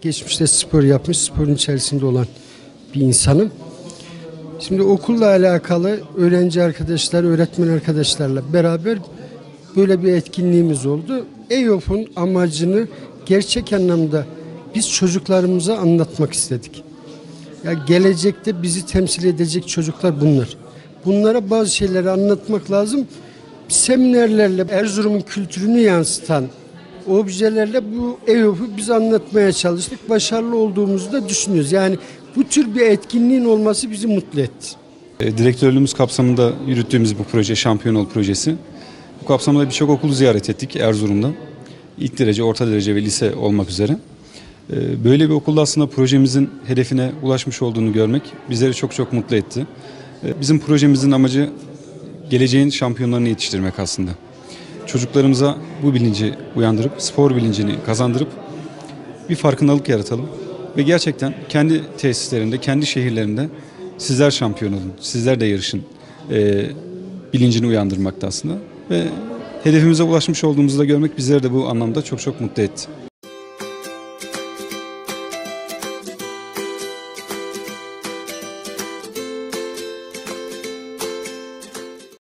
geçmişte spor yapmış, sporun içerisinde olan bir insanım. Şimdi okulla alakalı öğrenci arkadaşlar, öğretmen arkadaşlarla beraber böyle bir etkinliğimiz oldu. EYOF'un amacını gerçek anlamda biz çocuklarımıza anlatmak istedik. Ya gelecekte bizi temsil edecek çocuklar bunlar. Bunlara bazı şeyleri anlatmak lazım. Seminerlerle Erzurum'un kültürünü yansıtan objelerle bu EYOF'u biz anlatmaya çalıştık. Başarılı olduğumuzu da düşünüyoruz. Yani bu tür bir etkinliğin olması bizi mutlu etti. Direktörlüğümüz kapsamında yürüttüğümüz bu proje Şampiyon Ol projesi. Bu kapsamda birçok okulu ziyaret ettik Erzurum'da. İlk derece, orta derece ve lise olmak üzere. Böyle bir okulda aslında projemizin hedefine ulaşmış olduğunu görmek bizleri çok mutlu etti. Bizim projemizin amacı geleceğin şampiyonlarını yetiştirmek aslında. Çocuklarımıza bu bilinci uyandırıp, spor bilincini kazandırıp bir farkındalık yaratalım. Ve gerçekten kendi tesislerinde, kendi şehirlerinde sizler şampiyon olun, sizler de yarışın bilincini uyandırmakta aslında. Ve hedefimize ulaşmış olduğumuzu da görmek bizleri de bu anlamda çok mutlu etti.